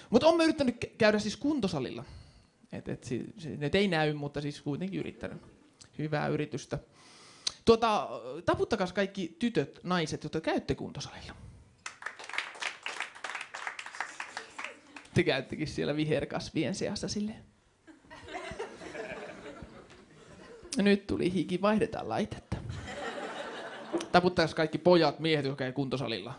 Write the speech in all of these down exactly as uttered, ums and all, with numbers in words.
Mutta olen yrittänyt käydä siis kuntosalilla. Et, et, se, se nyt ei näy, mutta siis kuitenkin yrittänyt. Hyvää yritystä. Tuota, taputtakaa kaikki tytöt, naiset, jotka käytte kuntosalilla. Te käyttekin siellä viherkasvien seassa silleen. Nyt tuli hiki, vaihdetaan laitetta. Taputtakaa kaikki pojat, miehet, jotka käy kuntosalilla.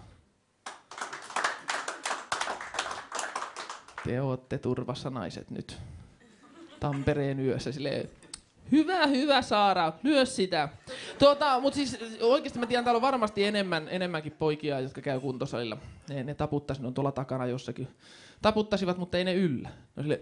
Te ootte turvassa, naiset, nyt. Tampereen yössä silleen. Hyvä, hyvä Saara, lyö sitä. Tuota, mut siis oikeesti mä tiedän, täällä on varmasti enemmän, enemmänkin poikia, jotka käy kuntosalilla. Ne, ne taputtaisi, ne on tuolla takana jossakin. Taputtaisivat, mutta ei ne yllä. No sille.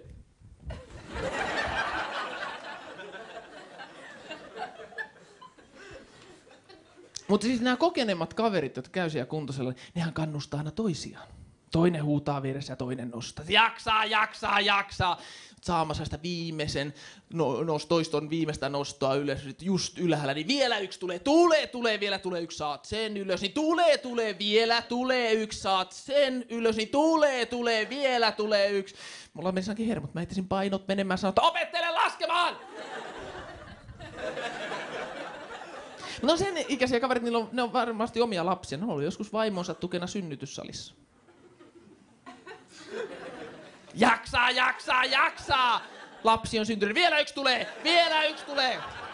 Mutta siis nämä kokeneemmat kaverit, jotka käy siellä kuntosalilla, nehän kannustaa aina toisiaan. Toinen huutaa vieressä ja toinen nostaa. Jaksaa, jaksaa, jaksaa. Saamassa sitä viimeisen, no, no, toiston viimeistä nostoa ylös, just ylhäällä, niin vielä yksi tulee, tulee, tulee, vielä tulee yksi, saat sen ylös, niin tulee, tulee, vielä tulee yksi, saat sen ylös, niin tulee, tulee, vielä tulee yksi. Mulla meni sankin hermot, mä heittäisin painot menemään, sanoin, että opettele laskemaan! No sen ikäisiä kaverit, niillä on, ne on varmasti omia lapsia, ne on ollut joskus vaimonsa tukena synnytyssalissa. Jaksaa, jaksaa, jaksaa! Lapsi on syntynyt. Vielä yksi tulee! Vielä yksi tulee!